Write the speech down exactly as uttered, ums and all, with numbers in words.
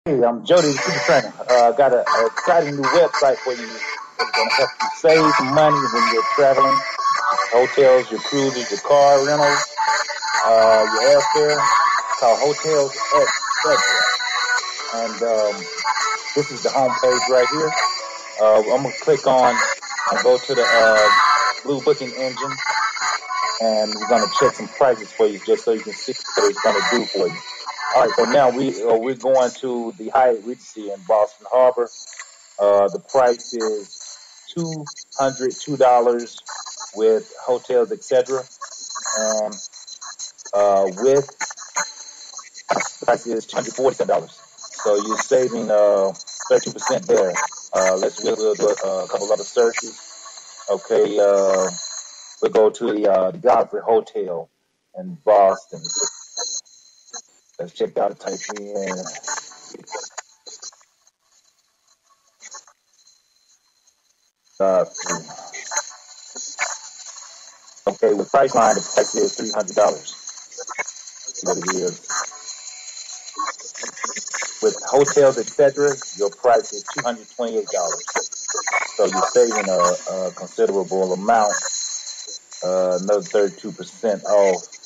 Hey, I'm Jody, the super trainer. Uh, got an exciting new website for you. It's going to help you save money when you're traveling. Hotels, your cruises, your car rentals, uh, your airfare. It's called Hotels Etc. And um, this is the home page right here. Uh, I'm going to click on and go to the uh, blue booking engine, and we're going to check some prices for you just so you can see what it's going to do for you. All right, so now we uh, we're going to the Hyatt Regency in Boston Harbor. Uh, the price is two hundred two dollars with hotels, et cetera. And uh, with the price is two hundred forty-seven dollars. So you're saving uh, thirty percent there. Uh, let's we'll, we'll do a, a couple other searches. Okay, uh, we'll go to the, uh, the Godfrey Hotel in Boston. Let's check out. Type in. Godfrey. Okay, with Priceline, the price is three hundred dollars. See what it is. With hotels, et cetera, your price is two hundred twenty-eight dollars. So you're saving a, a considerable amount, uh, another thirty-two percent off.